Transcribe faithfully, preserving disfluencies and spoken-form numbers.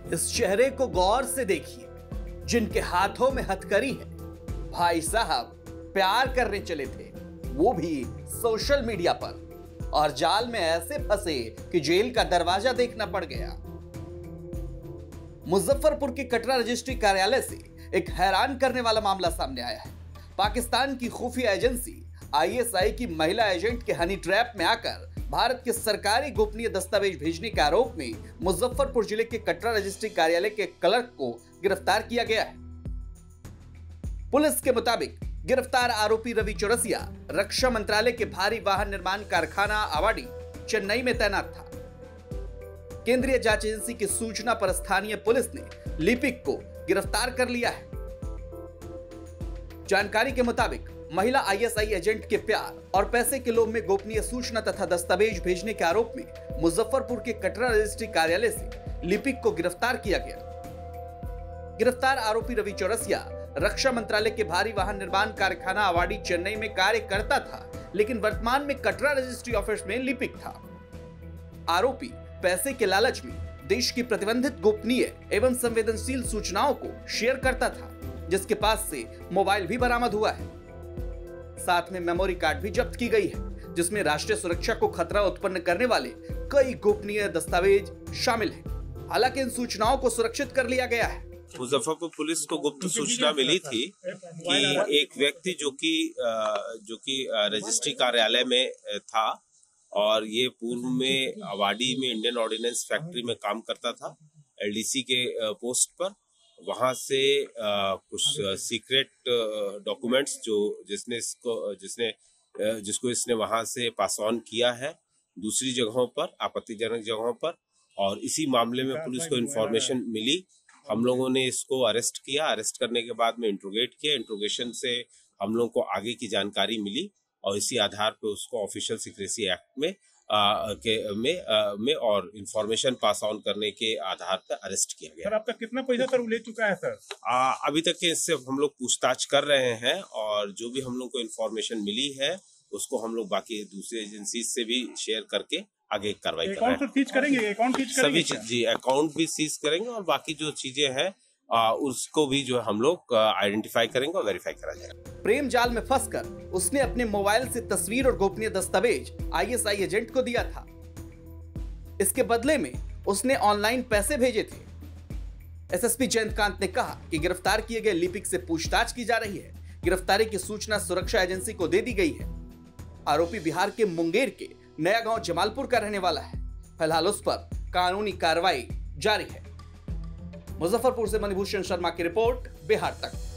इस चेहरे को गौर से देखिए, जिनके हाथों में हथकड़ी है। भाई साहब प्यार करने चले थे, वो भी सोशल मीडिया पर, और जाल में ऐसे फंसे कि जेल का दरवाजा देखना पड़ गया। मुजफ्फरपुर के कटरा रजिस्ट्री कार्यालय से एक हैरान करने वाला मामला सामने आया है। पाकिस्तान की खुफिया एजेंसी आई एस आई की महिला एजेंट के हनी ट्रैप में आकर भारत के सरकारी गोपनीय दस्तावेज भेजने के आरोप में मुजफ्फरपुर जिले के कटरा रजिस्ट्री कार्यालय के क्लर्क को गिरफ्तार किया गया है। पुलिस के मुताबिक गिरफ्तार आरोपी रवि चौरसिया रक्षा मंत्रालय के भारी वाहन निर्माण कारखाना अवाडी चेन्नई में तैनात था। केंद्रीय जांच एजेंसी की सूचना पर स्थानीय पुलिस ने लिपिक को गिरफ्तार कर लिया है। जानकारी के मुताबिक महिला आई एस आई एजेंट के प्यार और पैसे के लोभ में गोपनीय सूचना तथा दस्तावेज भेजने के आरोप में मुजफ्फरपुर के कटरा रजिस्ट्री कार्यालय से लिपिक को गिरफ्तार किया गया। गिरफ्तार आरोपी रवि चौरसिया रक्षा मंत्रालय के भारी वाहन निर्माण कारखाना अवाडी चेन्नई में कार्य करता था, लेकिन वर्तमान में कटरा रजिस्ट्री ऑफिस में लिपिक था। आरोपी पैसे के लालच में देश की प्रतिबंधित गोपनीय एवं संवेदनशील सूचनाओं को शेयर करता था, जिसके पास से मोबाइल भी बरामद हुआ है। साथ में मेमोरी कार्ड भी जब्त की गई है, जिसमें राष्ट्रीय सुरक्षा को खतरा उत्पन्न करने वाले कई गोपनीय दस्तावेज शामिल हैं। हालांकि इन सूचनाओं को सुरक्षित कर लिया गया है। मुजफ्फरपुर पुलिस को गुप्त सूचना मिली थी कि एक व्यक्ति जो कि जो कि रजिस्ट्री कार्यालय में था और ये पूर्व में अवाडी में इंडियन ऑर्डिनेंस फैक्ट्री में काम करता था एल डी सी के पोस्ट पर। वहां से कुछ सीक्रेट डॉक्यूमेंट्स जो जिसने इसको जिसने जिसको इसने वहां से पास ऑन किया है दूसरी जगहों पर, आपत्तिजनक जगहों पर, और इसी मामले में पुलिस को इन्फॉर्मेशन मिली। हम लोगों ने इसको अरेस्ट किया। अरेस्ट करने के बाद में इंट्रोगेट किया। इंट्रोगेशन से हम लोगों को आगे की जानकारी मिली और इसी आधार पर उसको ऑफिशियल सीक्रेसी एक्ट में आ, के में आ, में और इंफॉर्मेशन पास ऑन करने के आधार पर अरेस्ट किया गया। सर अब तक कितना पैसा सर ले चुका है सर? आ, अभी तक के इससे हम लोग पूछताछ कर रहे हैं और जो भी हम लोग को इन्फॉर्मेशन मिली है उसको हम लोग बाकी दूसरी एजेंसी से भी शेयर करके आगे कार्रवाई कर रहे हैं। सीज करेंगे, अकाउंट सीज करेंगे, सभी जी अकाउंट भी सीज करेंगे और बाकी जो चीजें हैं आ, उसको भी जो हम लोग आइडेंटिफाई करेंगे और वेरीफाई करा जाएगा। प्रेम जाल में फंसकर उसने अपने मोबाइल से तस्वीर और गोपनीय दस्तावेज आई एस आई एजेंट को दिया था। इसके बदले में उसने ऑनलाइन पैसे भेजे थे। एस एस पी जयंतकांत ने कहा कि गिरफ्तार किए गए लिपिक से पूछताछ की जा रही है। गिरफ्तारी की सूचना सुरक्षा एजेंसी को दे दी गई है। आरोपी बिहार के मुंगेर के नया गांव जमालपुर का रहने वाला है। फिलहाल उस पर कानूनी कार्रवाई जारी है। मुजफ्फरपुर से मणिभूषण शर्मा की रिपोर्ट, बिहार तक।